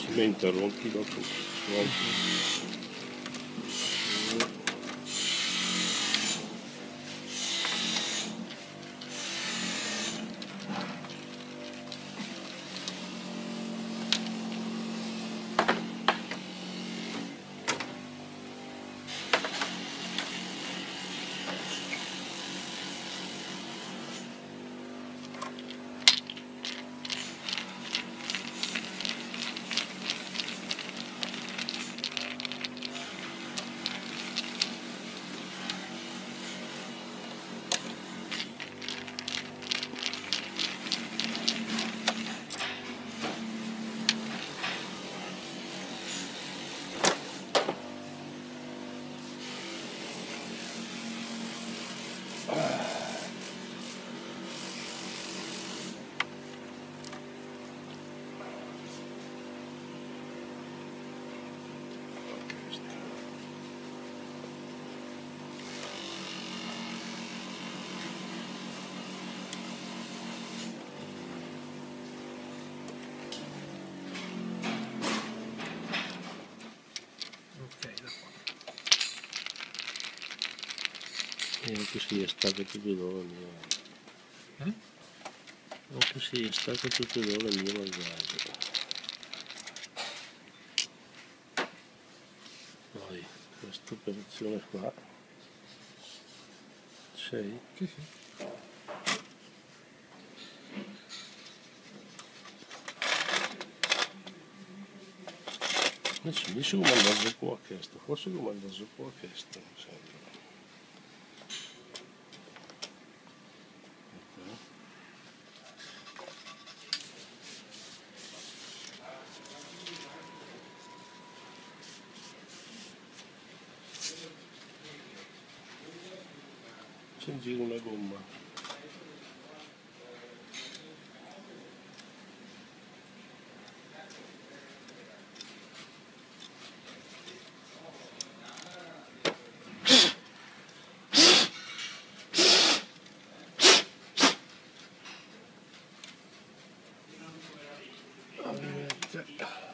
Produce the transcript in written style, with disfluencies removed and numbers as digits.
Se mi interrompi dopo. E anche se è stacca tutte e due la mia. Anche se è stacca tutte e due la mia malvagio. Poi questa operazione qua. Sei? Sì, sì. Adesso dice come andare giù qua a questo, forse come andare giù qua a questo, mi sembra. C'è in giro una gomma. Arrivederci.